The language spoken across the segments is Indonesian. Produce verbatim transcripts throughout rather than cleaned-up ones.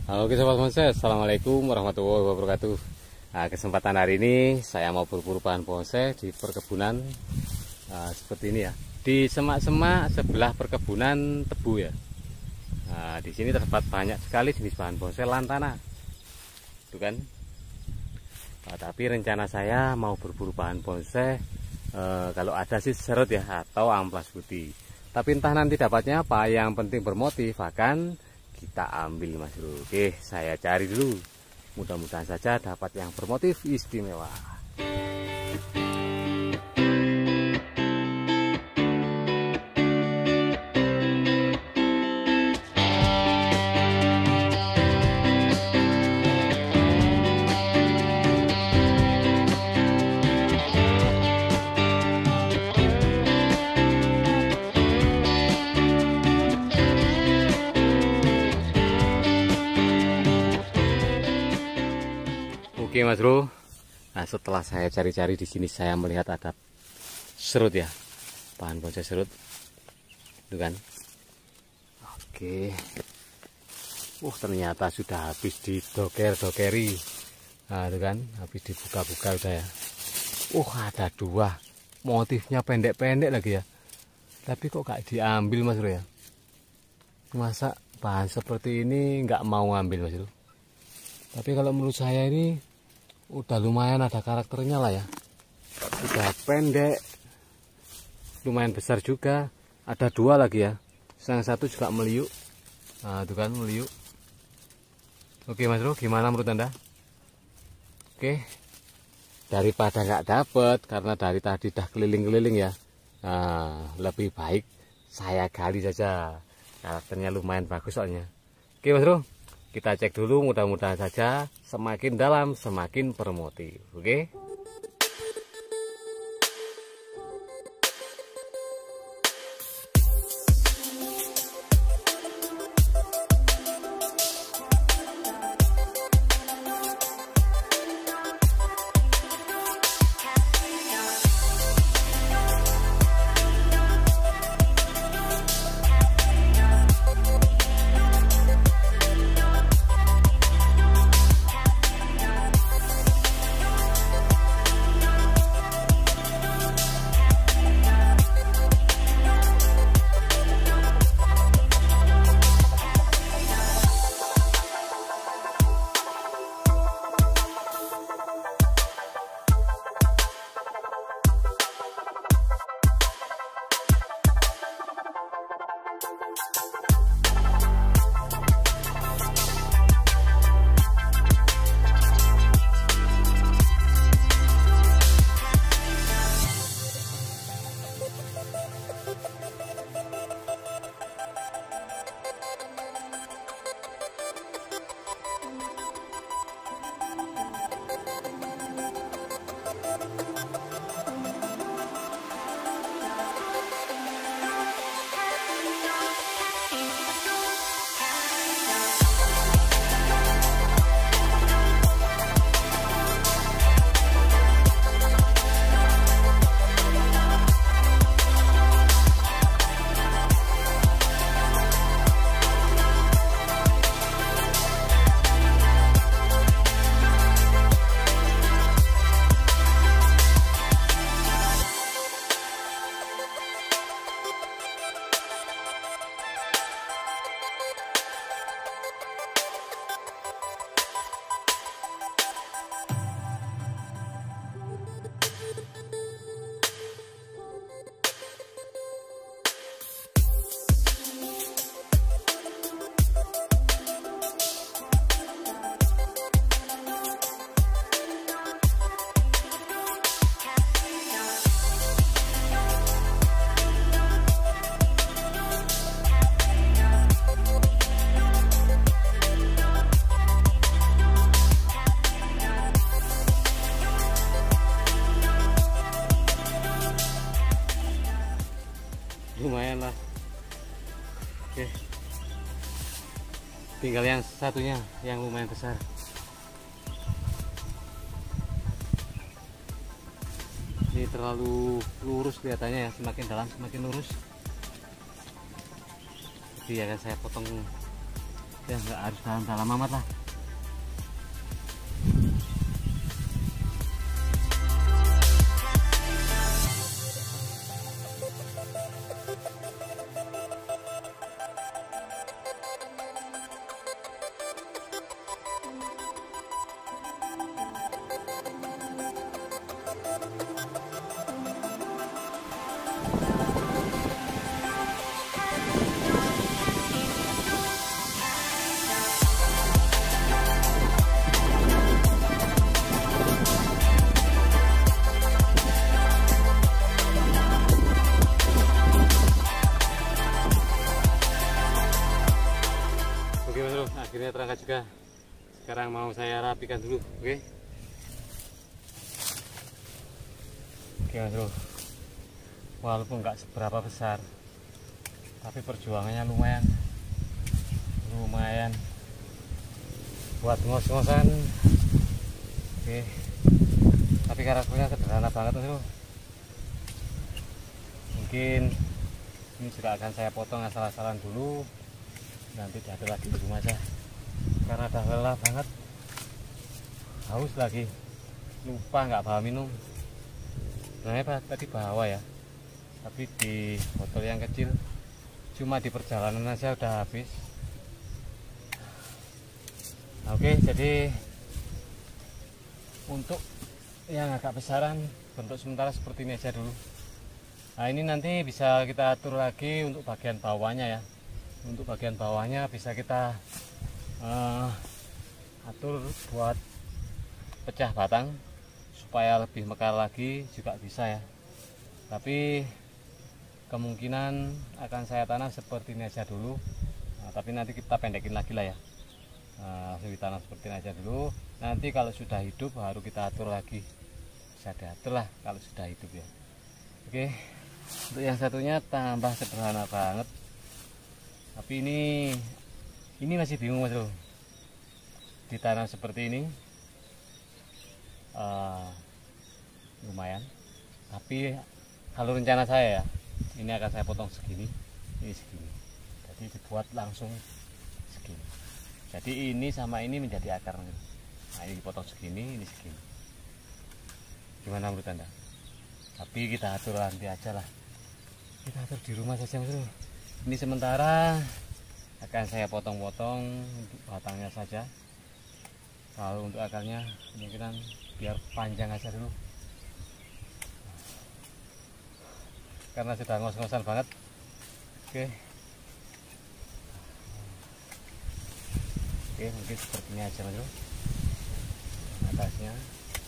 Oke sobat bonsai, assalamualaikum warahmatullahi wabarakatuh. Nah, kesempatan hari ini saya mau berburu bahan bonsai di perkebunan nah, seperti ini ya, di semak-semak sebelah perkebunan tebu ya. Nah, di sini terdapat banyak sekali jenis bahan bonsai lantana, itu kan. Nah, tapi rencana saya mau berburu bahan bonsai eh, kalau ada sih serut ya atau amplas putih. Tapi entah nanti dapatnya apa, yang penting bermotif akan kita ambil mas bro. Oke, saya cari dulu, mudah-mudahan saja dapat yang bermotif istimewa. Oke mas bro, nah setelah saya cari-cari di sini saya melihat ada serut ya, bahan bonsai serut, itu kan. Oke, uh ternyata sudah habis didoker-dokeri, nah itu kan, habis dibuka-buka udah ya. Uh ada dua, motifnya pendek-pendek lagi ya, tapi kok gak diambil mas bro ya? Masa bahan seperti ini nggak mau ngambil mas bro? Tapi kalau menurut saya ini udah lumayan ada karakternya lah ya, udah pendek, lumayan besar juga, ada dua lagi ya, yang satu juga meliuk, nah itu kan meliuk. Oke mas bro, gimana menurut anda? Oke, daripada nggak dapet karena dari tadi dah keliling-keliling ya, nah lebih baik saya gali saja, karakternya lumayan bagus soalnya. Oke mas bro, kita cek dulu, mudah-mudahan saja semakin dalam semakin bermotif. Oke. Lumayan lah. Oke, tinggal yang satunya yang lumayan besar. Ini terlalu lurus kelihatannya ya, semakin dalam semakin lurus. Jadi akan saya potong ya nggak harus dalam-dalam amat lah. Akhirnya terangkat juga. Sekarang mau saya rapikan dulu, oke? Oke Mas Bro, walaupun nggak seberapa besar, tapi perjuangannya lumayan, lumayan buat ngos-ngosan. Oke, tapi karakternya sederhana banget Mas Bro. Mungkin ini juga akan saya potong asal-asalan dulu, nanti diatur lagi di rumah aja. Karena udah lelah banget, haus lagi, lupa nggak bawa minum. Nah tadi bawa ya, tapi di botol yang kecil, cuma di perjalanan aja udah habis. Oke, jadi untuk yang agak besaran, bentuk sementara seperti ini aja dulu. Nah ini nanti bisa kita atur lagi untuk bagian bawahnya ya. Untuk bagian bawahnya bisa kita Uh, atur buat pecah batang supaya lebih mekar lagi juga bisa ya, tapi kemungkinan akan saya tanam seperti ini aja dulu. Nah, tapi nanti kita pendekin lagi lah ya, uh, langsung ditanam seperti ini aja dulu. Nanti kalau sudah hidup baru kita atur lagi, bisa diatur lah kalau sudah hidup ya. Oke, untuk yang satunya tambah sederhana banget, tapi ini Ini masih bingung Mas Bro, ditanam seperti ini uh, lumayan, tapi kalau rencana saya ya, ini akan saya potong segini, ini segini, jadi dibuat langsung segini. Jadi ini sama ini menjadi akar. Nah ini dipotong segini, ini segini. Gimana menurut Anda? Tapi kita atur nanti aja lah, kita atur di rumah saja Mas Bro. Ini sementara akan saya potong-potong untuk batangnya saja. Kalau untuk akarnya kemungkinan biar panjang aja dulu, karena sudah ngos-ngosan banget. Oke, oke mungkin seperti ini aja Mas Bro. Atasnya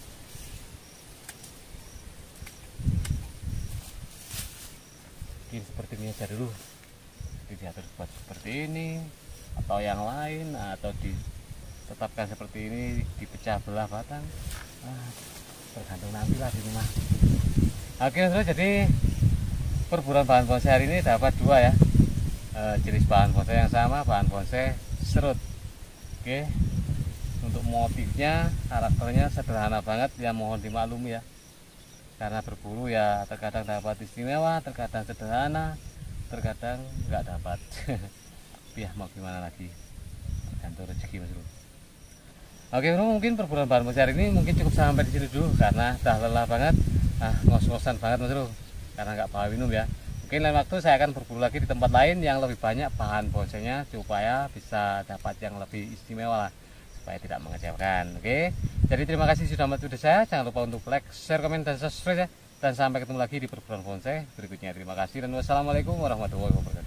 mungkin seperti ini aja dulu, diatur buat seperti ini atau yang lain, atau ditetapkan seperti ini, dipecah belah batang, nah, tergantung nanti lah di rumah. Oke Mas, jadi perburuan bahan bonsai hari ini dapat dua ya, e, jenis bahan bonsai yang sama, bahan bonsai serut. Oke, untuk motifnya, karakternya sederhana banget ya, mohon dimaklumi ya, karena berburu ya terkadang dapat istimewa, terkadang sederhana, terkadang nggak dapat. Ya mau gimana lagi, tergantung rezeki Mas Bro. Oke Bro, mungkin perburuan bahan bonsai hari ini mungkin cukup sampai di sini dulu, karena udah lelah banget, nah ngos-ngosan banget Mas Bro, karena nggak bawa minum ya. Mungkin lain waktu saya akan berburu lagi di tempat lain yang lebih banyak bahan bonsainya, supaya bisa dapat yang lebih istimewa lah, supaya tidak mengecewakan. Oke, jadi terima kasih sudah membantu saya. Jangan lupa untuk like, share, komen, dan subscribe ya. Dan sampai ketemu lagi di perburuan bonsai berikutnya. Terima kasih dan wassalamualaikum warahmatullahi wabarakatuh.